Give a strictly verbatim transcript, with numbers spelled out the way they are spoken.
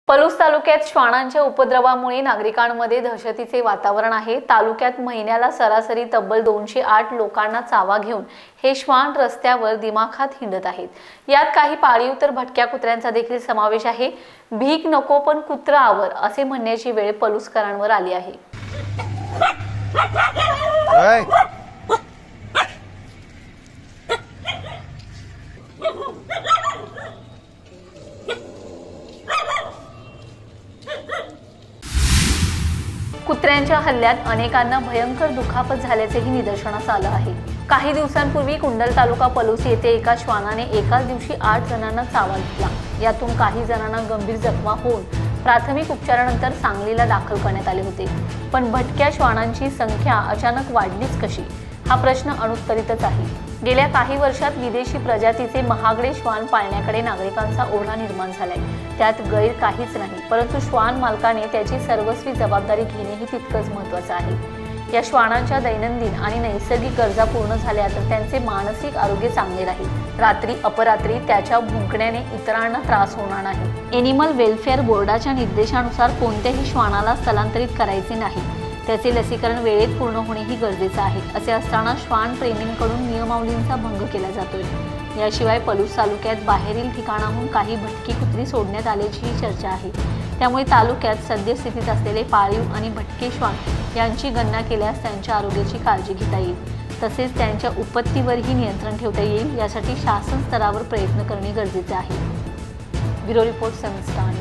पलूस तालुक्यात श्वानांच्या उपद्रवामुळे नागरिकांमध्ये दहशतीचे वातावरण आहे। तालुक्यात महिन्याला सरासरी तब्बल दोनशे आठ लोकांना चावा घेऊन हे श्वान रस्त्यावर दिमाखात हिंडत आहेत। यात काही पाळीव तर भटक्या कुत्र्यांचा देखील समावेश आहे। भीक नको पण कुत्रा आवर असे म्हणण्याची वेळ पलूसकरांवर आली आहे। कुत्र्यांच्या हल्ल्यात अनेकांना भयंकर दुखापत झाल्याचेही निदर्शनास आलं आहे। काही दिवसांपूर्वी कुंडल तालुका पलूस येथे एका श्वानाने एकाच दिवशी आठ जणांना चावा घेतला। यातून काही जणांना गंभीर जखमा होऊन प्राथमिक उपचारानंतर सांगलीला दाखल करण्यात आले होते। पण भटक्या श्वानांची संख्या अचानक वाढलीच कशी हा प्रश्न अनुत्तरितच आहे। गेल्या काही वर्षात विदेशी प्रजातीचे महागडे श्वान पाळण्याकडे नागरिकांचा ओढा निर्माण झालाय। त्यात गैर काहीच नाही, परंतु श्वान मालकाने त्याची सर्वस्वी जबाबदारी घेणेही तितकंच महत्त्वाचं आहे। या श्वानांच्या दैनंदिन आणि नैसर्गिक गरजा पूर्ण झाल्या तर त्यांचे मानसिक आरोग्य चांगले राहील। रात्री अपरात्री त्याच्या भुंकण्याने इतरांना त्रास होणार नाही। एनिमल वेलफेअर बोर्डाच्या निर्देशानुसार कोणत्याही श्वानाला स्थलांतरित करायचे नाही। त्याचे लसीकरण वेळेत पूर्ण होणेही गरजेचे आहे। असे असताना श्वान प्रेमींकडून नियमावलींचा भंग केला जातोय। याशिवाय पलूस तालुक्यात बाहेरील ठिकाणाहून काही भटकी कुत्री सोडण्यात आल्याची चर्चा आहे। त्यामुळे तालुक्यात सद्यस्थितीत असलेले पाळीव आणि भटके श्वान यांची गणना केल्यास त्यांच्या आरोग्याची काळजी घेता येईल, तसेच त्यांच्या उत्पत्तीवरही नियंत्रण ठेवता येईल। यासाठी शासन स्तरावर प्रयत्न करणे गरजेचे आहे। Bureau report seven star.